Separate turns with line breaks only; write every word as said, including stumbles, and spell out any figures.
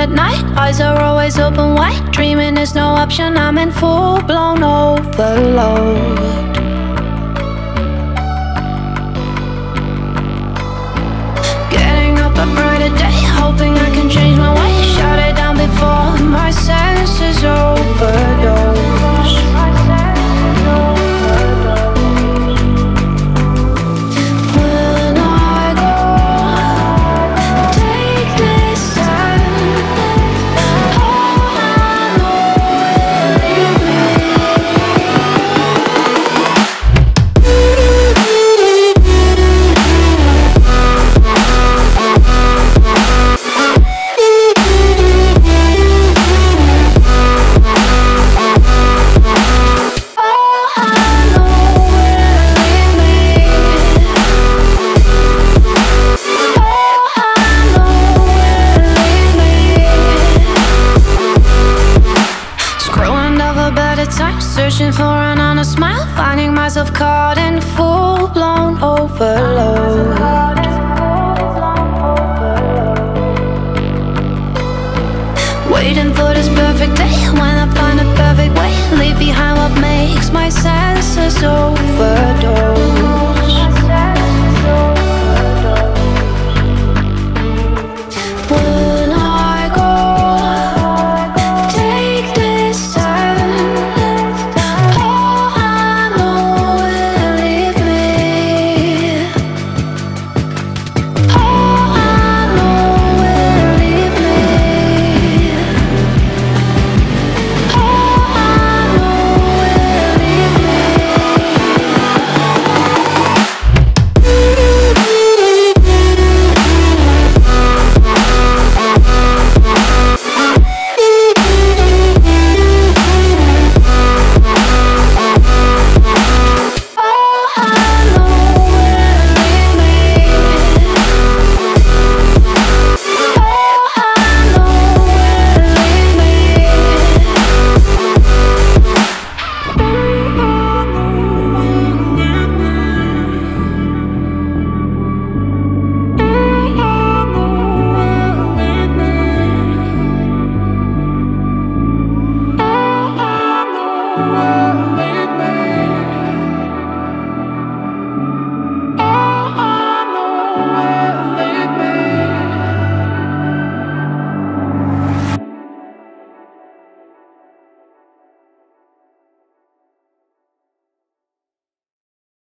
at night, eyes are always open wide. Dreaming is no option, I'm in full-blown overload. Getting up a brighter day, hoping I can change my way. Shut it down before my senses overdose. When I go, take this time. Oh, I know it'll leave me. Searching for an honest smile, finding myself caught in full-blown overload. Waiting for this perfect day, when I find a perfect way, leave behind what makes my senses over.